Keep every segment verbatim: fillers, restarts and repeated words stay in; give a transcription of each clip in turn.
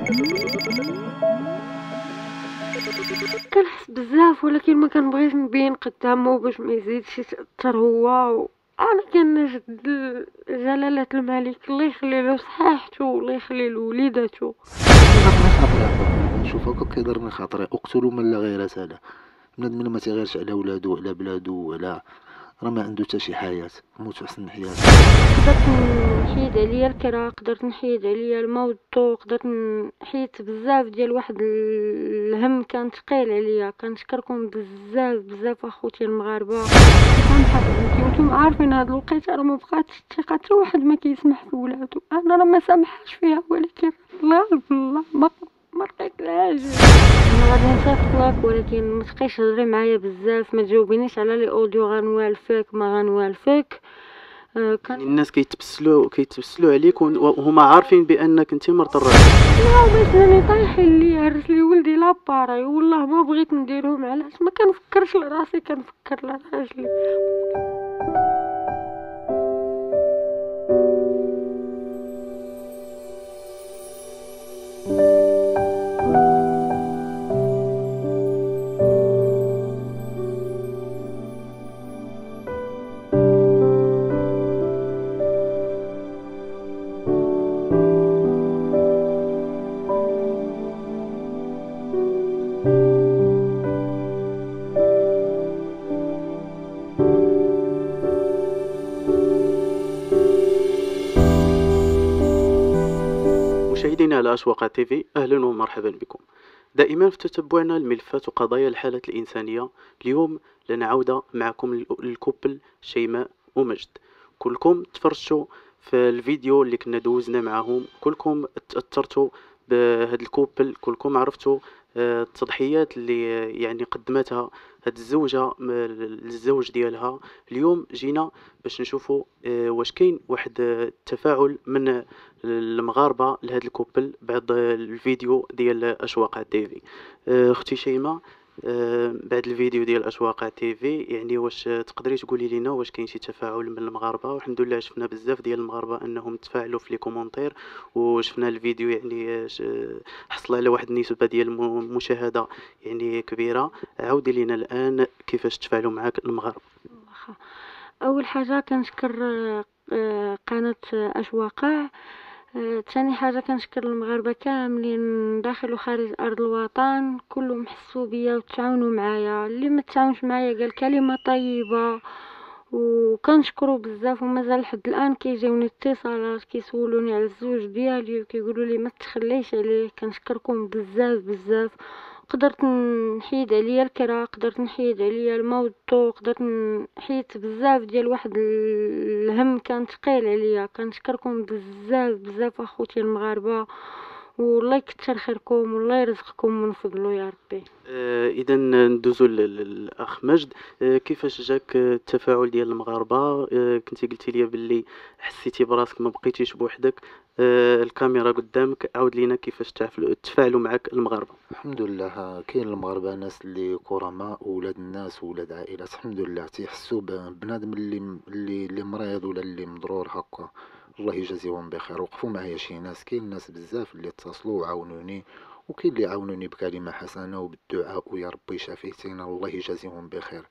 كنحس بزاف ولكن ما كنبغيش نبين قدامه باش ما يزيدش يتاثر هو و... انا كنجد جلالة الملك الله يخلي له صحيحته والله يخلي له وليداته. كيضرني خاطري هكاك نشوف هكاك كيضرني خاطري اقتلوا من لا غيرة له. بنادم ما تيغيرش على ولادو على بلادو على راه ما عنده حتى شي حياة موت احسن من حياة. قدرت نحيد عليا الكرا، قدرت نحيد عليا الموضوع، قدرت نحيد بزاف ديال واحد الهم كان ثقيل عليا. كنشكركم بزاف بزاف اخوتي المغاربه. سامحه نتوما عارفين هاد الوقيته راه ما بقاتش الثقه حتى واحد ما كيسمح في ولادو. انا راه ما سامحاش فيها ولكن الله بالله ما ما لقيتلهاش. انا غادي نصيفط لك ولكن ما تبقيش تهضري معايا بزاف، ما تجاوبينيش على لي اوديو غنوالفك ما غنوالفك. آه، كان يعني الناس كيتبسلوا كيتبسلوا عليك ون- وهما عارفين بانك انت مرت الراجل. لا باش راني طايحين لي هرس لي ولدي لاباراي والله ما بغيت نديرهم. علاش ما كنفكرش لراسي كنفكر لراجلي. مشاهدينا على أشواق تيفي، أهلا ومرحبا بكم. دائما في تتبعنا الملفات وقضايا الحالة الإنسانية، اليوم لنا عودة معكم للكوبل شيماء ومجد. كلكم تفرجتوا في الفيديو اللي كنا دوزنا معهم، كلكم تأثرتوا بهذا الكوبل، كلكم عرفتوا آه، التضحيات اللي آه، يعني قدمتها هاد الزوجة م- للزوج ديالها. اليوم جينا باش نشوفوا آه، واش كاين واحد آه، التفاعل من المغاربه لهذا الكوبل بعد الفيديو ديال اشواق تيفي. آه، اختي شيماء، آه، بعد الفيديو ديال اشواق تيفي يعني واش تقدري تقولي لنا واش كاين شي تفاعل من المغاربه؟ والحمد لله شفنا بزاف ديال المغاربه انهم تفاعلوا في لي كومونتير، وشفنا الفيديو يعني آه، ش- حصل على واحد النسبه ديال المشاهده يعني كبيره. عاودي لنا الان كيفاش تفاعلوا معاك المغاربه. واخا. اول حاجه كنشكر آه، آه، قناه اشواقع. آه، تاني حاجه كنشكر المغاربه كاملين داخل وخارج ارض الوطن، كلهم حسوا بيا وتعاونوا معايا. اللي ما تعاونش معايا قال كلمه طيبه وكنشكرو بزاف. ومازال لحد الان كيجيوني اتصالات كيسولوني على الزوج ديالي وكيقولوا لي ما تخليش عليه. كنشكركم بزاف بزاف. قدرت نحيد عليا الكرا، قدرت نحيد عليا الموضوع، قدرت نحيد بزاف ديال واحد الهم كان ثقيل عليا. كنشكركم بزاف بزاف اخوتي المغاربه والله يكثر خيركم والله يرزقكم من فضله يا ربي. آه، اذا ندوزو لل- للاخ مجد. آه، كيفاش جاك آه، التفاعل ديال المغاربه؟ آه، كنتي قلتي لي باللي حسيتي براسك ما بقيتيش بوحدك. آه، الكاميرا قدامك، عاود لينا كيفاش تعفلوا- تفاعلوا معك المغاربه. الحمد لله كاين المغاربة ناس اللي كرماء وولاد الناس وولاد عائلات الحمد لله تيحسوا ب- بنادم اللي اللي اللي مريض ولا اللي مضرور هكا الله يجازيهم بخير. وقفوا معايا شي ناس كاين ناس بزاف اللي اتصلوا وعاونوني وكاين اللي عاونوني بكلمة حسنة وبالدعاء ويا ربي شفيتينا الله يجازيهم بخير.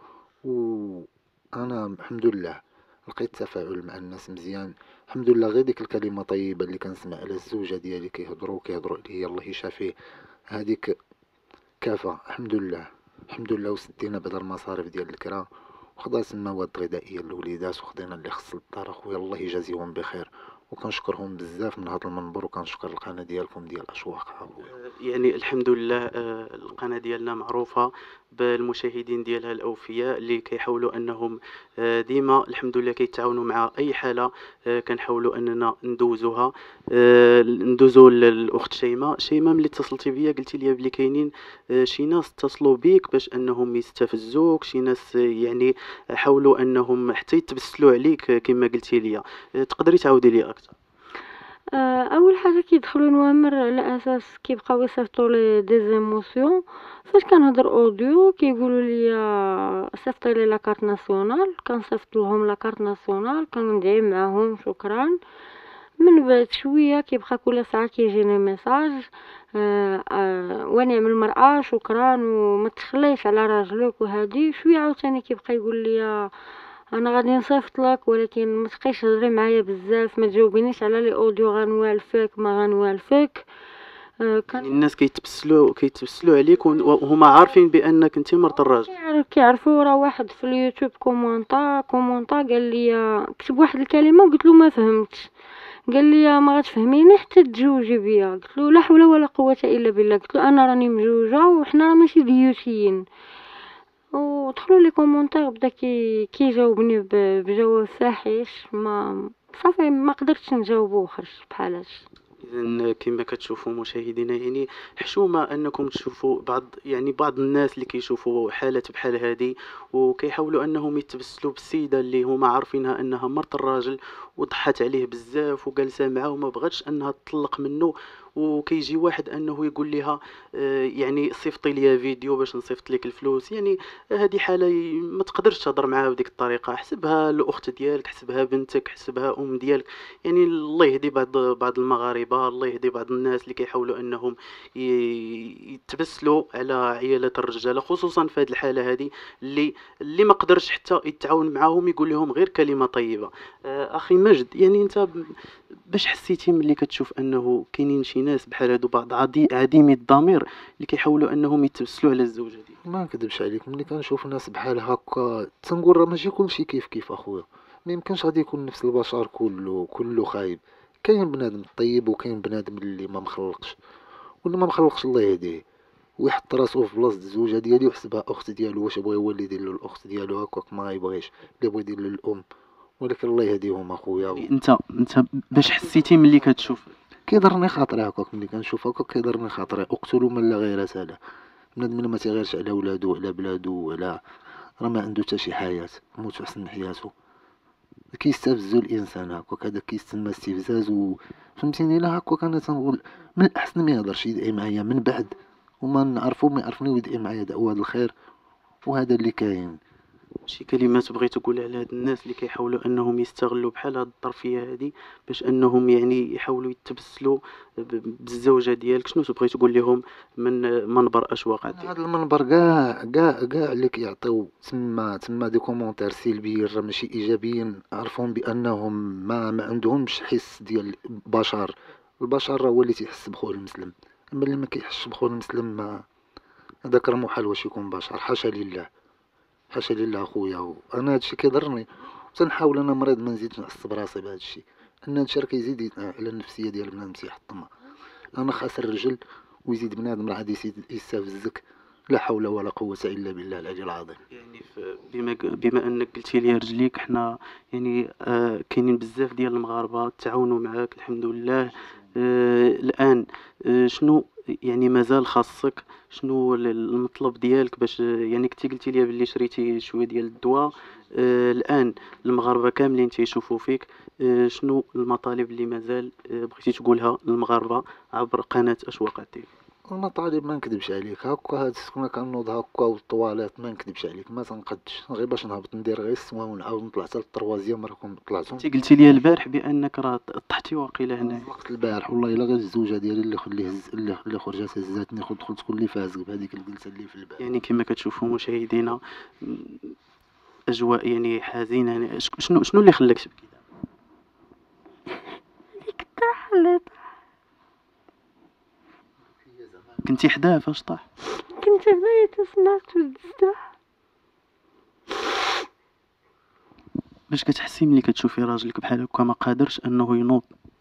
وانا الحمد لله لقيت تفاعل مع الناس مزيان الحمد لله. غير ديك الكلمة طيبة اللي كنسمع على الزوجة ديالي كيهضروا كيهضروا عليا الله يشافيه هذيك كافة الحمد لله. الحمد لله وسدينا بعد المصاريف ديال الكرا وخدات المواد الغذائية للوليدات وخدينا اللي خص الدار اخويا الله يجازيهم بخير. وكنشكرهم بزاف من هذا المنبر وكنشكر القناة ديالكم ديال أشواق اخويا. آه، يعني الحمد لله آه، القناة ديالنا معروفة بالمشاهدين ديالها الأوفياء اللي كيحاولوا أنهم آه، ديما الحمد لله كيتعاونوا مع أي حالة آه، كنحاولوا أننا ندوزوها. آه، ندوزو للأخت شيماء. شيماء ملي اتصلتي بيا قلتي لي بلي كاينين آه، شي ناس اتصلوا بيك باش أنهم يستفزوك، شي ناس آه، يعني حاولوا أنهم حتى يتبسلوا عليك آه، كما قلتي لي. آه، تقدري تعاودي لي أكثر؟ آه، اول حاجه كيدخلوا نوامر على اساس كيبقاو يصيفطوا لي دي زيموسيون. فاش كنهضر اوديو كيقولوا لي صيفطي لي لاكارت ناسيونال، كنصيفط لهم لاكارت ناسيونال كندعي معاهم شكرا. من بعد شويه كيبقى كل ساعه كيجيني ميساج آه آه ونعم المرأة شكرا وما تخليش على راجلك وهذه شويه عاوتاني كيبقى يقول لي انا غادي نصيفط لك ولكن ما تبقيش تهضري معايا بزاف ما تجاوبينيش على لي اوديو غنوالفك ما غنوالفك آه يعني كان الناس كيتبسلوا كيتبسلوا عليك ون- وهما عارفين بانك انت مرت الراجل. كيعرف- كيعرفوا راه واحد في اليوتيوب كومونطا كومونطا قال لي كتب واحد الكلمه وقلت له ما فهمتش قال لي ما غتفهميني حتى تزوجي بيا قلت له لا حول ولا قوه الا بالله قلت له انا راني مزوجه وحنا راه ماشي ديوتيين ودخلوا لي كومونتير بدا كي كيجاوبني ب- بجواب فاحش ما صافي ما قدرتش نجاوبو وخرجت بحال هادشي. اذا كما كتشوفوا مشاهدينا يعني حشومه انكم تشوفوا بعض يعني بعض الناس اللي كيشوفوا حالات بحال هذه وكيحاولوا انهم يتبسلوا بالسيده اللي هما عارفينها انها مرت الراجل وضحت عليه بزاف وجالسه معاه وما بغاتش انها تطلق منه، وكيجي واحد انه يقول لها آه، يعني صيفطي لي فيديو باش نصيفط لك الفلوس. يعني هذه حاله ي- ما تقدرش تهضر معاها بديك الطريقه. حسبها الاخت ديالك، حسبها بنتك، حسبها ام ديالك. يعني الله يهدي بعض بعض المغاربه، الله يهدي بعض الناس اللي كيحاولوا انهم ي- يتبسلوا على عيالات الرجاله، خصوصا في هذه الحاله هذه اللي اللي ما قدرش حتى يتعاون معاهم يقول لهم غير كلمه طيبه. آه، اخي مجد، يعني انت ب- باش حسيتي ملي كتشوف انه كاينين شي ناس بحال هادو بعض عدي عديمي الضمير اللي كيحاولوا انهم يتبسلوا على الزوجه ديالك؟ ما نكذبش عليك، ملي كنشوف الناس بحال هكا تنقول راه ماشي كلشي كيف كيف اخويا. ما يمكنش غادي يكون نفس البشر كله كله خايب. كاين بنادم طيب وكاين بنادم اللي ما مخلقش، واللي ما مخلقش الله يهديه ويحط راسو في بلاصه الزوجه ديالي ويحسبها اخت ديالو. واش بغى هو اللي يدير له الاخت ديالو هكاك ما يبغيش، اللي بغى يدير له الام. ولكن الله يهديهم اخويا. يعني انت انت باش حسيتي ملي كتشوف؟ كيضرني خاطري هكاك، ملي كنشوف هكاك كيضرني خاطري. اقتلوا من لا غيرة له. بنادم ما تيغيرش على ولادو على بلادو ولا راه ما عنده حتى شي حياة، موت وحسن حياته. كيستفزو الانسان هكاك، هذا كيسمى استفزاز. و فهمتيني؟ لا هكاك انا تنقول من الاحسن ما يهضرش يدعي معايا من بعد، وما نعرفو ما يعرفني ويدعي معايا دعوة الخير. وهذا اللي كاين. شي كلمات بغيت تقول على هاد الناس اللي كيحاولوا انهم يستغلوا بحال هاد الظرفيه هادي باش انهم يعني يحاولوا يتبسلوا ب- بالزوجه ديالك؟ شنو تبغي تقول لهم من منبر اشواق عدي؟ هذا المنبر كاع كاع كاع اللي كيعطيو تما تما دي كومونتير سلبيين راه ماشي ايجابيين، عرفهم بانهم ما ما عندهمش حس ديال البشر. البشر راه هو اللي تيحس بخوه المسلم، اما اللي ما كيحسش بخوه المسلم ما هذاك راه محال واش يكون بشر. حاشا لله، حاشا لله اخويا. وانا هادشي كيضرني تنحاول انا مريض ما نزيدش نعصب راسي بهذا الشيء، ان هادشي راه كيزيد ي- على النفسيه ديال بنادم تيحطمها. انا خاسر رجل ويزيد بنادم راه غادي يزيد يستفزك. لا حول ولا قوة الا بالله العلي العظيم. يعني ف- بما ق- بما انك قلتي لي رجليك، حنا يعني آه كاينين بزاف ديال المغاربه تعاونوا معاك الحمد لله. آه الان آه شنو يعني مازال خاصك؟ شنو ال- المطلب ديالك باش يعني كنتي قلتي لي باللي شريتي شويه ديال الدواء؟ آه الان المغاربه كاملين تيشوفوا فيك. آه شنو المطالب اللي مازال آه بغيتي تقولها للمغاربه عبر قناه اشواق عدي؟ انا طالب ما نكذبش عليك هكا، هاد السكنة كنوض هكا والطواليت ما نكذبش عليك ما تنقدش غير باش نهبط ندير غير السوا ونعاود نطلع حتى للطروازيام راكم طلعتهم. انت قلتي لي البارح بانك راه طحتي واقيلا هنا. وقت البارح والله الا غير الزوجه ديالي اللي خليه هز اللي اللي خرجت هزاتني خد دخلت كلي فازق بهذيك الجلسه اللي في البارح. يعني كما كتشوفوا مشاهدينا م، اجواء يعني حزينه. يعني ش- شنو شنو اللي خلاك تبكي دابا؟ ديك الطاحة اللي كنتي حداه فاش طاح؟ كنت هنايا سمعت بزاف. باش كتحسي ملي كتشوفي راجلك بحال هكا ما قادرش انه ينوض؟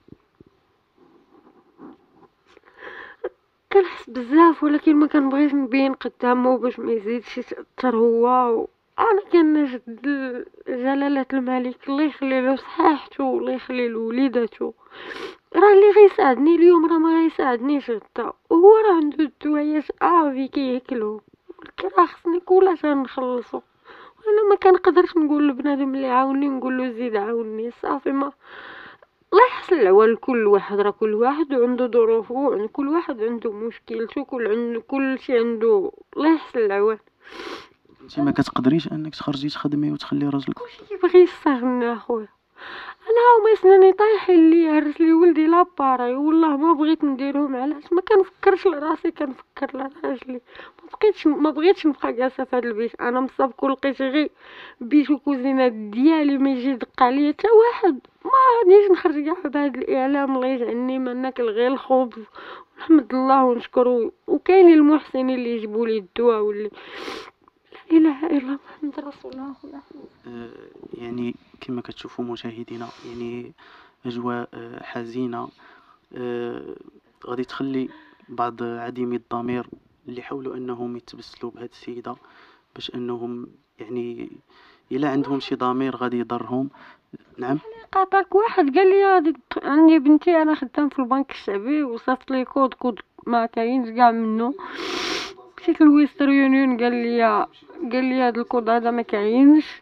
كنحس بزاف ولكن ما كنبغيش نبين قدامه باش ما يزيدش يتاثر هو و... انا كنجد ل- جلالة الملك الله يخلي له صحيحته والله يخلي له وليداتو. راه اللي غيساعدني اليوم راه ما غيساعدنيش غدا وهو راه عنده الدوايات افي كياكلهم ولكن راه خصني كلش نخلصو. انا ما كنقدرش نقول لبنادم اللي عاوني نقول له زيد عاوني صافي. ما الله يحسن العوان كل واحد راه كل واحد عنده ظروفه عند كل واحد عنده مشكلته كل عنده كل شيء عنده الله يحسن العوان. انت ما كتقدريش انك تخرجي تخدمي وتخلي راجلك؟ كلشي كيبغي يستغنى اخويا. انا هما سناني طايحين لي، هرس لي ولدي لاباراي والله ما بغيت نديرهم. علاش؟ ما كنفكرش لراسي، كنفكر لراجلي. ما بقيتش ما بغيتش نبقى جالسه في هذا البيت. انا مصاب كل لقيت غير بيت وكوزينه ديالي، ما يجي يدق عليا حتى واحد. ما غاديش نخرج كاع بهذا الاعلام، الله يجعلني ما ناكل غير الخبز ونحمد الله ونشكره. وكاينين المحسنين اللي يجيبوا لي الدواء واللي لا اله الا الله محمد رسول الله. آه، يعني كما كتشوفوا مشاهدينا، يعني اجواء آه، حزينه آه، غادي تخلي بعض عديمي الضمير اللي حاولوا انهم يتبسلوا بهذه السيده باش انهم يعني الا عندهم شي ضمير غادي يضرهم. نعم. قاطعك واحد قال لي هادي عندي بنتي انا خدام في البنك الشعبي وصيفط لي كود كود ما كاينش كاع منه. مشيت للويستر يونيون قال لي قال لي هذا الكود هذا ما كاينش.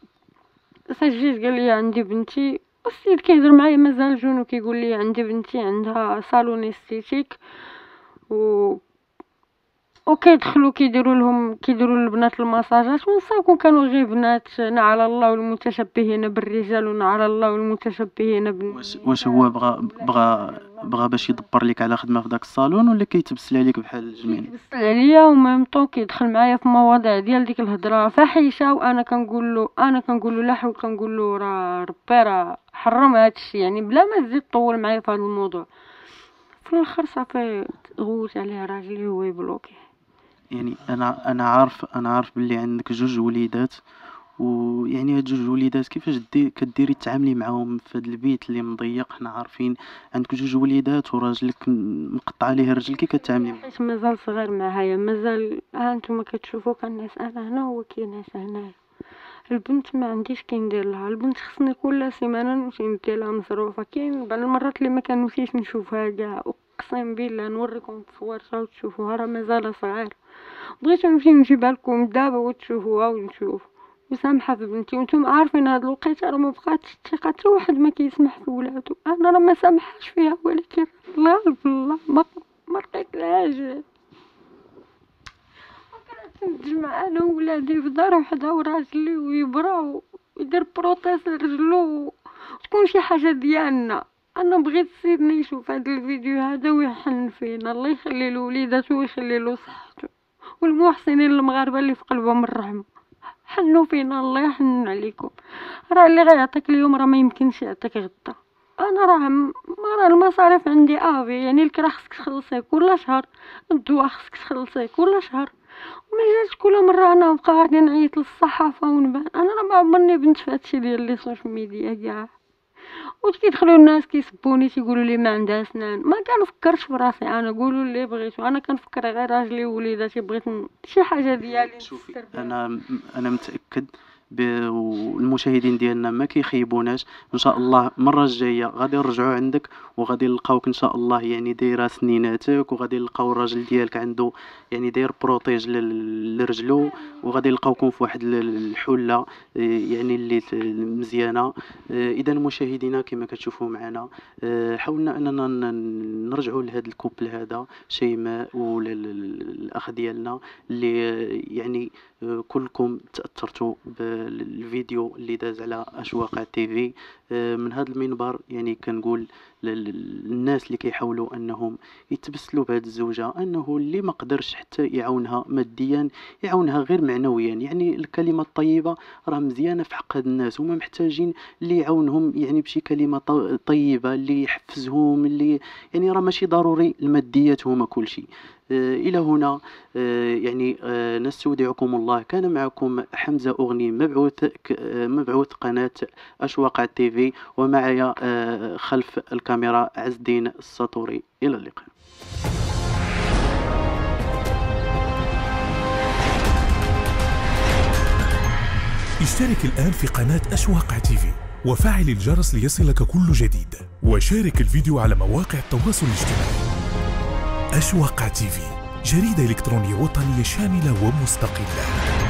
سجلت قال لي عندي بنتي، السيد كيهضر معايا مازال جون وكيقول لي عندي بنتي عندها صالون استيتيك و وكيدخلوا كيديروا لهم كيديروا للبنات المساجات. ونصاوبكم كانوا غير بنات على الله والمتشبهين بالرجال وعلى الله والمتشبهين بال... واش واش هو بغى بغى بغى باش يدبر لك على خدمه في داك الصالون ولا كيتبسل عليك بحال الجميل؟ كيتبسل عليا وميم طون كيدخل معايا في مواضيع ديال ديك الهضره فاحشه. وانا كنقول له انا كنقول له لا حول، كنقول له راه ربي راه حرم هذا الشيء، يعني بلا ما تزيد طول معايا في هذا الموضوع. في الاخر صافي غوت عليه راجلي هو يبلوكي. يعني انا انا عارف انا عارف باللي عندك جوج وليدات، ويعني هاد جوج وليدات كيفاش دي كديري تعاملي معاهم في هاد البيت اللي مضيق؟ حنا عارفين عندك جوج وليدات وراجلك مقطع عليه رجل، كي كتعاملي معاه؟ حيت مازال صغير معايا، مازال ها انتم كتشوفوا كنعس انا هنا هو كينعس هنايا. البنت ما عنديش كي ندير لها، البنت خصني كل سيمانه نمشي ندير لها مصروفه. كاين بعض المرات اللي ما كنمشيش نشوفها كاع، اقسم بالله نوريكم التصويرات وتشوفوها راه مازال صغير. بغيت نمشي نجيبها لكم دابا وتشوفوها ونشوف. وسامحه في بنتي، وانتم عارفين هاد الوقيته راه ما بقاتش الثقه حتى واحد ما كيسمح في ولادو. انا راه ما سامحاش فيها، ولكن الله بالله ما ما لقيت لهاش. نتجمع انا وولادي في دار وحده وراجلي ويبرا ويدير بروتيز لرجلو وتكون شي حاجه ديالنا. انا بغيت سيدنا يشوف هذا الفيديو هذا ويحن فينا، الله يخلي له وليداتو ويخلي له صحته، والمحسنين المغاربه اللي في قلبهم الرحمه حنوا فينا، الله يحن عليكم. راه اللي غيعطيك اليوم راه ما يمكنش يعطيك غدا. انا راه ما راه المصاريف عندي افي، يعني الكرا خصك تخلصيه كل شهر، الدواء خصك تخلصيه كل شهر. وما جاتش كل مره انا نبقى غادي نعيط للصحافه ونبان. انا راه ما عمرني بنت في هادشي ديال لي سوشيال ميديا كاع. وكيدخلوا الناس كيسبوني تيقولوا لي ما عندها اسنان، ما كنفكرش في راسي انا، قولوا اللي بغيتو. انا كنفكر غير راجلي ووليداتي، بغيت شي حاجه ديالي. شوفي انا انا متاكد والمشاهدين ديالنا ما كيخيبوناش. ان شاء الله المره الجايه غادي نرجعوا عندك وغادي نلقاوك ان شاء الله يعني دايره سنيناتك، وغادي نلقاو الراجل ديالك عنده يعني داير بروتيج لرجلو، وغادي نلقاوكم في واحد الحله يعني اللي مزيانه. اذا مشاهدينا كما كتشوفوا معنا حاولنا اننا نرجعوا لهذا الكوبل هذا شيماء والاخ ديالنا اللي يعني كلكم تاثرتوا بالفيديو اللي داز على اشواق تيفي. من هذا المنبر يعني كنقول للناس اللي كيحاولوا انهم يتبسلوا بهذه الزوجه انه اللي ما قدرش حتى يعاونها ماديا يعاونها غير معنويا. يعني الكلمه الطيبه راه مزيانه في حق هاد الناس، هما محتاجين اللي يعاونهم يعني بشي كلمه طيبه اللي يحفزهم، اللي يعني راه ماشي ضروري الماديات هما كل شيء. إلى هنا يعني نستودعكم الله. كان معكم حمزة أغني مبعوث مبعوث قناة أشواق تيفي، ومعي خلف الكاميرا عز الدين السطوري. إلى اللقاء. اشترك الآن في قناة أشواق تيفي وفعل الجرس ليصلك كل جديد، وشارك الفيديو على مواقع التواصل الاجتماعي. أشواق تيفي، جريدة إلكترونية وطنية شاملة ومستقلة.